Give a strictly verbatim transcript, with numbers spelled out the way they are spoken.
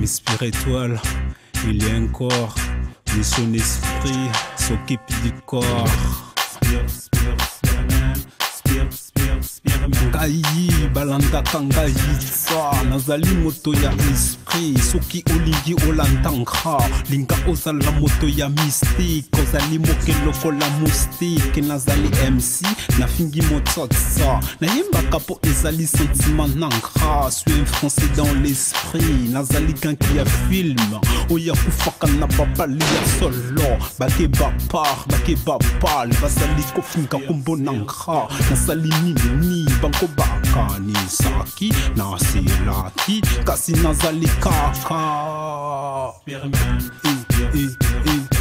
m'inspire étoile, il y a un corps, mais son esprit s'occupe du corps. Spire, spire, spire, spire, spire, spire, ngai balanda kangai sa nazali moto ya esprit soki olingi olantanga linga ozala moto ya mystique ozali moke lokola moustique nazali M C nafingi motsotsa nayembaka po ezali sentiment nanga suis un français dans l'esprit nazali kanki ya film oya kufaka na babali ya solo bake bapar bake bapal bazali kofinga kombo nanga nazali nini banko baka ni saki na silaki kasi nazali kaka. Spearman, spear, spear.